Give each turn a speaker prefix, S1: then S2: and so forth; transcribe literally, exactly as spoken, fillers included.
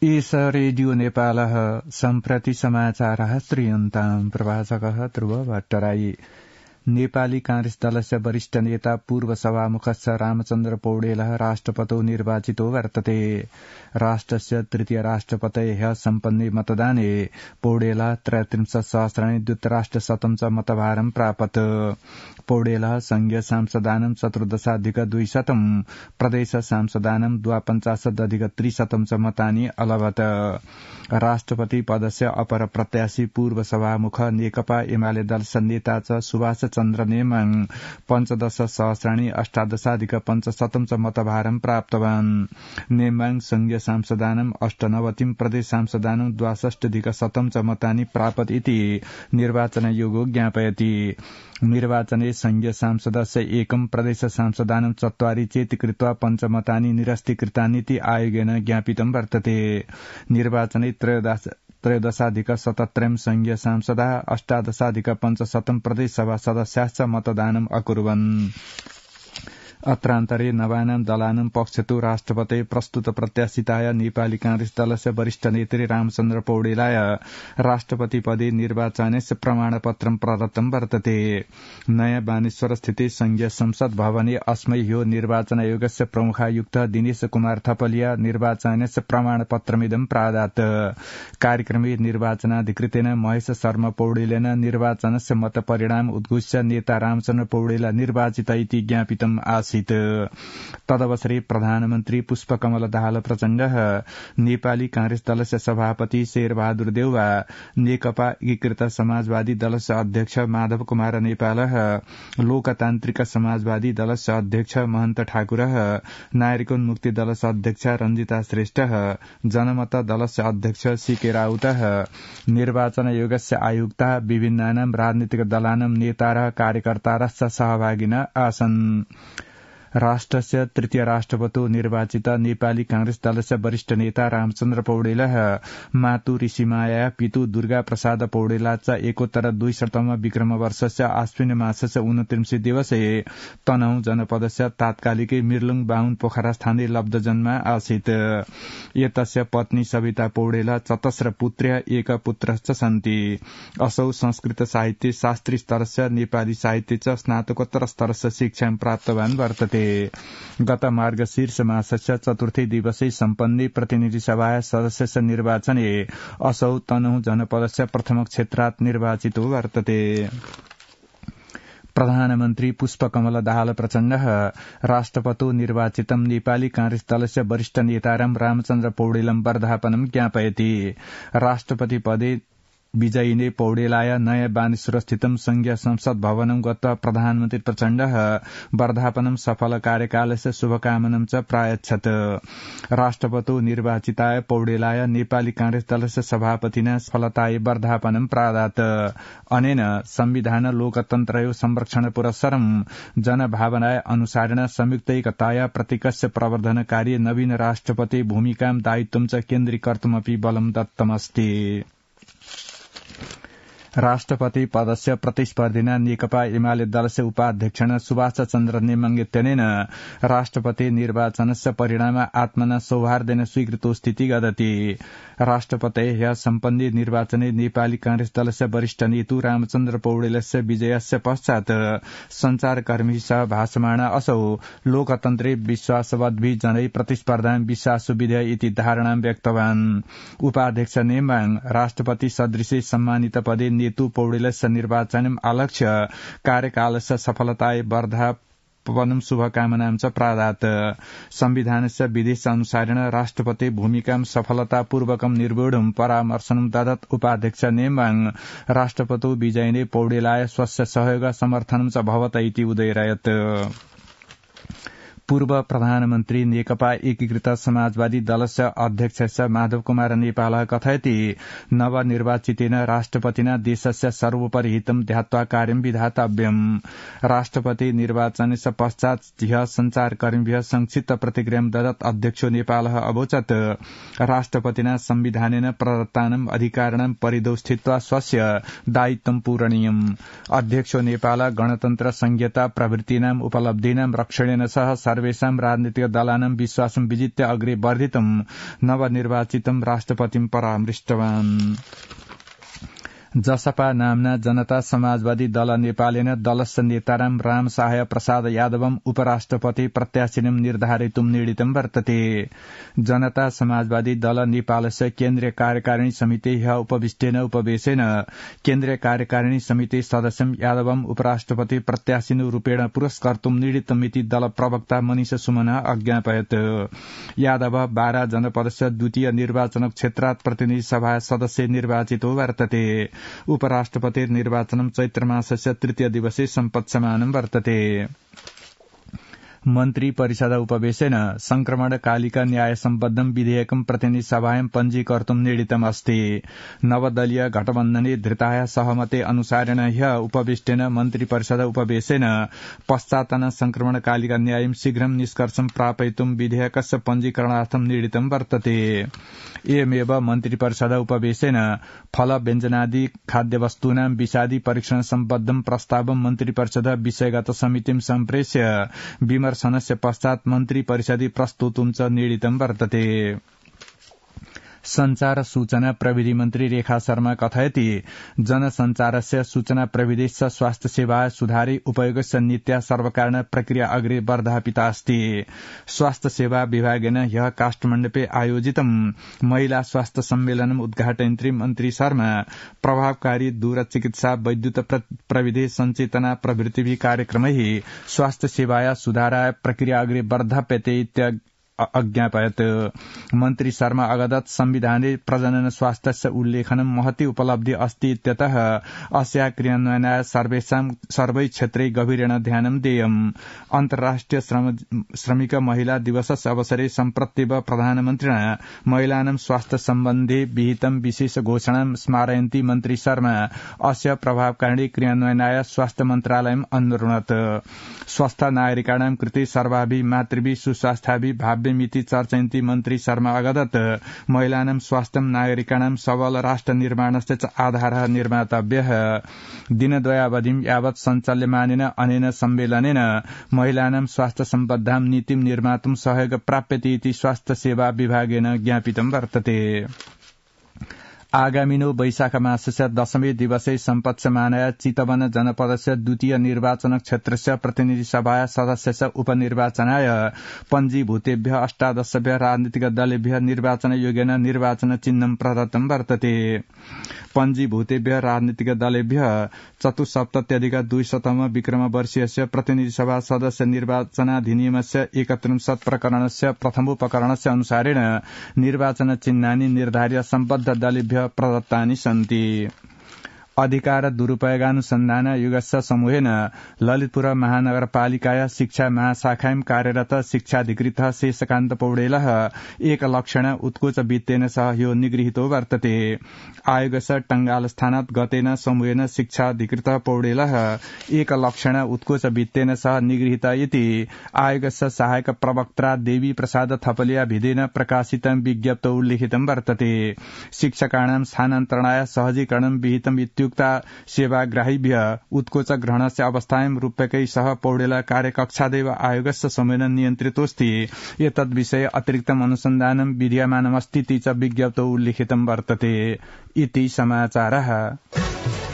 S1: एष रेडियो नेपालः सम्प्रति समाचारः श्रूयन्ताम् प्रवाचकः ध्रुव भट्टराई। नेपाली कांग्रेस दलस्य वरिष्ठ नेता पूर्व सभामुखस्य रामचन्द्र पौडेलः राष्ट्रपतौ निर्वाचितो वर्तते। राष्ट्रस्य तृतीय राष्ट्रपतये ह्यः सम्पन्ने मतदाने पौडेलः त्रयस्त्रिंशत् सहस्राणि द्वितराष्ट्रशतं च मतभारं प्रापत्। पौडेलः संघीय सांसदानं चतुर्दशाधिक द्विशतं प्रदेश सांसदानं द्वापञ्चाशदधिक त्रिशतं च मतानि अलभत। राष्ट्रपति पदस्य अपर प्रत्याशी पूर्व सभामुख नेकपा एमाले दलस्य नेता च सुभाष चन्द्र नेमाङ पञ्चदश सहस्राणि अष्टादशाधिक पञ्चशतं च मतभारं प्राप्तवान्। नेमाङ संघीय सांसदानं अष्टनवतिं प्रदेश सांसदानं द्वाषष्टिधिक शतं च मतानि प्रापत् इति निर्वाचनायोगो ज्ञापयति। निर्वाचने संघीय सांसदस्य एकं प्रदेश सांसदानं चत्वारि चेति कृत्वा पञ्चमतानि निरस्तीकृतानीति आयोगेन ज्ञापितं वर्तते। निर्वाचने त्रयोदश त्रयोदशाधिक शतत्रयं संघीय सांसदा अष्टादशाधिक पञ्चशतं प्रदेशसभा सदस्याश्च मतदानम् अकुर्वन्। अत्रान्तरे नवानां दलानां पक्षतो राष्ट्रपते प्रस्तुत प्रत्याशिताय नेपाली कांग्रेस दलस्य वरिष्ठ नेत्री रामचन्द्र पौडेलाय राष्ट्रपति पदे निर्वाचनस्य प्रमाणपत्रं प्रदत्तं वर्तते। नयाँ बानेश्वर स्थिते संघीय संसद भवने अस्मै ह्यो निर्वाचन आयोगस्य प्रमुखायुक्त दिनेश कुमार थपलिया निर्वाचनस्य प्रमाणपत्रमिदं प्रादात्। कार्यक्रमे निर्वाचनाधिकृतेन महेश शर्मा पौडेलेन निर्वाचनस्य मतपरिणाम उद्घोष्य नेता रामचन्द्र पौडेला निर्वाचित इति ज्ञापितम् आसीत्। तदवसरे प्रधानमन्त्री पुष्पकमल दाहाल प्रचण्ड नेपाली कांग्रेस दलस्य सभापति शेरबहादुर देउवा नेकपा एकीकृत समाजवादी दलस्य अध्यक्ष माधव कुमार नेपाल लोकतान्त्रिक समाजवादी दलस्य अध्यक्ष महन्त ठाकुर नागरिकोन्मुक्ति दलस्य अध्यक्ष रञ्जिता श्रेष्ठ जनमत दलस्य अध्यक्ष सीके राउत निर्वाचन आयोगस्य आयुक्ता विभिन्नानां राजनीतिक दलानां नेतारः कार्यकर्तारश्च सहभागिनः आसन्। राष्ट्रस्य तृतीय राष्ट्रपतो निर्वाचित नेपाली कांग्रेस दलस्य वरिष्ठ नेता रामचन्द्र पौडेलः मातु ऋषिमाया पितु दुर्गा प्रसाद पौडेला च एकोत्तर द्विशतम विक्रम वर्षस्य आश्विन मासस्य उनत्रिंश दिवसे तनहुँ जनपदस्य तात्कालिकै मिर्लुङ बाहुन पोखरा स्थाने लब्धजन्मा आसीत्। एतस्य पत्नी सविता पौडेला चतस्र पुत्र्य एक पुत्रश्च सन्ति। असौ संस्कृत साहित्य शास्त्री स्तरस्य नेपाली साहित्य च स्नातकोत्तर स्तरस्य शिक्षां प्राप्तवान् वर्तते। गत मार्गशीर्ष मासस्य चतुर्थी दिवसे सम्पन्ने प्रतिनिधि सभा सदस्यस्य निर्वाचने असौ तनहुँ जनपदस्य प्रथम क्षेत्रात् निर्वाचितो वर्तते। प्रधानमन्त्री पुष्पकमल दाहाल प्रचण्ड राष्ट्रपतो निर्वाचितं नेपाली कांग्रेस दलस्य वरिष्ठ नेतारं रामचन्द्र पौडेलं वर्धापनं ज्ञापयति। राष्ट्रपति पदे विजयिने पौडेलाय नयाँ बानेश्वर स्थितं संघीय संसद भवनं गत्वा प्रधानमन्त्री प्रचण्ड वर्धापनं सफल कार्यकालस्य शुभकामनं च प्रायच्छत्। राष्ट्रपतो निर्वाचिताय पौडेलाय नेपाली कांग्रेस दलस्य सभापतिना सफलताय वर्धापनं प्रादात्। अनेन संविधान लोकतन्त्रयो संरक्षण पुरस्सरं जनभावनाय अनुसारेण संयुक्तैकताया प्रतीकस्य प्रवर्धन कार्ये नवीन राष्ट्रपति भूमिकां दायित्वं च केन्द्रीकर्तुमपि बलं दत्तमस्ति। राष्ट्रपति पदस्य प्रतिस्पर्धिना नेकपा एमाले दलस्य उपाध्यक्षेण सुभाष चन्द्र नेमाङ इत्यनेन राष्ट्रपति निर्वाचनस्य परिणाम आत्मना सौहार्देन स्वीकृतो स्थिति गदति। राष्ट्रपतये ह्यः सम्पन्ने निर्वाचने नेपाली कांग्रेस दलस्य वरिष्ठ नेतु रामचन्द्र पौडेलस्य विजयस्य पश्चात् संचारकर्मी सह भाषमाण असौ लोकतन्त्रे विश्वासवद्भि जनै प्रतिस्पर्धां विश्वासु विधेय इति धारणां व्यक्तवान्। उपाध्यक्ष नेमाङ राष्ट्रपति सदृशे सम्मानित पदे नेतु पौडेलस्य निर्वाचनम् आलक्ष्य कार्यकालस्य सफलताय वर्धापनं शुभकामनां च प्रादात्। संविधानस्य विधेश अनुसारेण राष्ट्रपति भूमिकां सफलतापूर्वकं निर्वोढुं परामर्शनं ददत्। उपाध्यक्ष नेमाङ राष्ट्रपतो विजयिने पौडेलाय स्वस्य सहयोग समर्थनं च भवत इति उदयरयत्। पूर्व प्रधानमन्त्री नेकपा एकीकृत समाजवादी दलस्य अध्यक्ष माधव कुमार नेपाल कथयति नवनिर्वाचितेन राष्ट्रपतिना देशस्य सर्वोपरि हितं ध्यात्वा कार्यं विधातव्यम्। राष्ट्रपति निर्वाचनस्य पश्चात् ह्यः संचारकर्मीभ्यः संक्षिप्त प्रतिक्रियां ददत्। अध्यक्षो नेपालः अवोचत् राष्ट्रपतिना संविधानेन प्रदत्तानाम् अधिकाराणां परिधौ स्थित्वा स्वस्य दायित्वं पूरणीयम्। अध्यक्षो नेपाल गणतन्त्र संहिता प्रभृतीनाम् उपलब्धीनां रक्षणेन सह सर्वेषां राजनीतिक दलानां विश्वासं विजित्य अग्रे वर्धितं नवनिर्वाचितं राष्ट्रपतिं परामृष्टवान्। जसपा नाम्ना जनता समाजवादी दल नेपालेन दलस्य नेतारां राम सहाय प्रसाद यादवम् उपराष्ट्रपति प्रत्याशिनं निर्धारितुं नीडितं वर्तते। जनता समाजवादी दल नेपालस्य केन्द्रीय कार्यकारिणी समिति ह्य उपविष्टेन उपवेशेन केन्द्रीय कार्यकारिणी समिति सदस्यं यादवम् उपराष्ट्रपति प्रत्याशिनुरूपेण पुरस्कर्तुं नीडितमिति दल प्रवक्ता मनीष सुमना अज्ञापयत्। यादव बारा जनपदस्य द्वितीय निर्वाचन क्षेत्रात् प्रतिनिधि सभा सदस्य निर्वाचितो वर्तते। उपराष्ट्रपति निर्वाचनं चैत्रमासस्य तृतीय दिवसे सम्पत्स्यमानं वर्तते। मन्त्री परिषद उपवेशेन संक्रमणकालिका न्याय सम्बद्धं विधेयकं प्रतिनिधि सभायां पञ्जीकर्तुं नीडितम् अस्ति। नवदलीय गठबन्धने धृताया सहमते अनुसारेण ह्य उपविष्टेन मन्त्री परिषद उपवेशेन पश्चातन संक्रमणकालिका न्यायं शीघ्रं निष्कर्षं प्रापयितुं विधेयकस्य पञ्जीकरणार्थं नीडितं वर्तते। एवमेव मन्त्री परिषद उपवेशेन फल व्यञ्जनादि खाद्यवस्तूनां विषादी परीक्षण सम्बद्धं प्रस्तावं मन्त्री परिषद विषयगत समितिं सम्प्रेष्य विमर्शनस्य पश्चात् मन्त्री परिषदि प्रस्तुतुं च नीडितं वर्तते। संचार सूचना प्रविधि मन्त्री रेखा शर्मा कथयति जनसञ्चारस्य सूचना प्रविधिश्च स्वास्थ्य सेवा सुधारी उपयोगस्य नीत्या सर्वकारण प्रक्रिया अग्रे वर्धापिता अस्ति। स्वास्थ्य सेवा विभागेन ह्यः काठमाण्डुपे आयोजितं महिला स्वास्थ्य सम्मेलनम् उद्घाटयन्त्री मन्त्री शर्मा प्रभावकारी दूरचिकित्सा वैद्युत प्रविधि सञ्चेतना प्रभृतिभिः कार्यक्रमैः स्वास्थ्य सेवाया सुधाराय प्रक्रिया अग्रे वर्धाप्यते इत्यादि अज्ञापयत्। मन्त्री शर्मा अगदत् संविधाने प्रजनन स्वास्थ्यस्य उल्लेखनं महती उपलब्धि अस्ति इत्यतः अस्या क्रियान्वयनाय सर्वेषां सर्वै क्षेत्रै गभीरेण ध्यानं देयम्। अन्तर्राष्ट्रिय श्रमिक महिला दिवसस्य अवसरे सम्प्रत्येव प्रधानमन्त्रिणा महिलानां स्वास्थ्य सम्बन्धे विहितं विशेष घोषणां स्मारयन्ती मन्त्री शर्मा अस्य प्रभावकारिणी क्रियान्वयनाय स्वास्थ्य मन्त्रालयम् अनुरुणत्। स्वस्थ नागरिकाणां कृते सर्वाभि मातृभि सुस्वास्थ्याभि भाव्य मिति चर्चयन्ती मन्त्री शर्मा अगदत् महिलानां स्वास्थ्यं नागरिकाणां सबल राष्ट्र निर्माणस्य च आधारः निर्मातव्यः। दिनद्वयावधिं यावत् सञ्चाल्यमानेन अनेन सम्मेलनेन महिलानां स्वास्थ्य सम्बद्धां नीतिं निर्मातुं सहयोग प्राप्यते इति स्वास्थ्य सेवा विभागेन ज्ञापितं वर्तते। आगामिनो वैशाख मासस्य दशमी दिवसे सम्पत्स्यमानया चितवन जनपदस्य द्वितीय निर्वाचन क्षेत्रस्य प्रतिनिधि सभाया सदस्यस्य उपनिर्वाचनाय पञ्जीभूतेभ्यः अष्टादशभ्यः राजनीतिक दलेभ्यः निर्वाचन योग्येन निर्वाचन चिह्नं प्रदत्तं वर्तते। पञ्जीभूतेभ्यः राजनीतिक दलेभ्यः चतुस्सप्तत्यधिक द्विशतम विक्रम वर्षीयस्य प्रतिनिधि सभा सदस्य निर्वाचनाधिनियमस्य एकत्रिंशत् प्रकरणस्य प्रथमोपकरणस्य अनुसारेण निर्वाचन चिह्नानि निर्धार्य सम्बद्ध दलेभ्यः प्रदत्तानि सन्ति। अधिकार दुरूपयोगानुसन्धान युगस्य समूहेन ललितपुर महानगरपालिकाया शिक्षा महाशाखायां कार्यरत शिक्षाधिकृतः शेषकान्त पौडेलः एकलक्षण उत्कोचवित्तेन सह ह्यो निगृहीतो वर्तते। आयोगस्य टंगालस्थानात् गतेन समूहेन शिक्षाधिकृतः पौडेलः एकलक्षण उत्कोचवित्तेन सह निगृहीत इति आयोगस्य सहायक प्रवक्त्रा देवी प्रसाद थपलिया भिदेन प्रकाशितं विज्ञप्तौ उल्लिखितं वर्तते। शिक्षकाणां स्थानान्तरणाय सहजीकरणं विहितम् इत्युक्ता सेवाग्राहीभ्यः उत्कोच ग्रहणस्य अवस्थायां रूप्यकै सह पौडेल कार्यकक्षादेव आयोगस्य समूहेन नियन्त्रितोऽस्ति। एतद्विषये अतिरिक्तम् अनुसन्धानं विधीयमानमस्ति च विज्ञप्तौ उल्लिखितं वर्तते इति समाचारः।